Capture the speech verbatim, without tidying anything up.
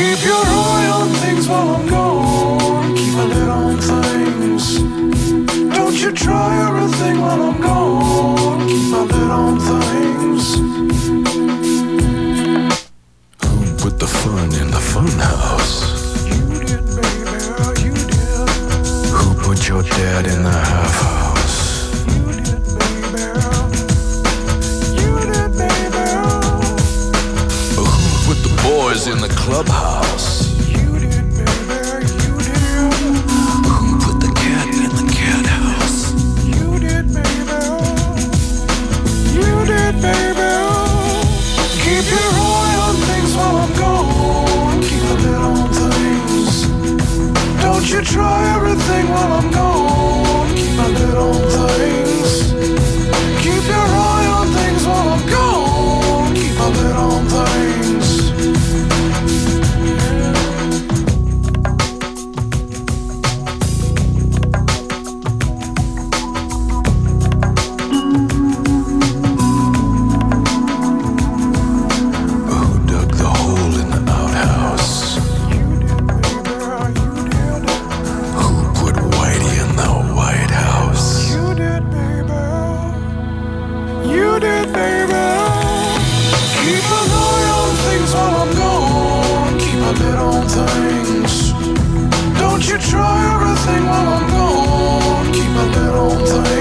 Keep your eye on things while I'm gone. Keep a lid on things. Don't you try everything while I'm gone. Keep a lid on things. Who put the fun in the fun house? You did, baby, you did. Who put your dad in the half house? You did, baby. You did, baby. Who put the boys in the clubhouse? You did, baby, you did. Who put the cat in the cat house? You did, baby. You did, baby. Keep your eye on things while I'm gone. Keep a lid on things. Don't you try everything while I'm gone. Keep a lid on things. Keep your eye on things while I'm gone. Keep a lid on things. Try everything while I'm gone. Keep a lid on things.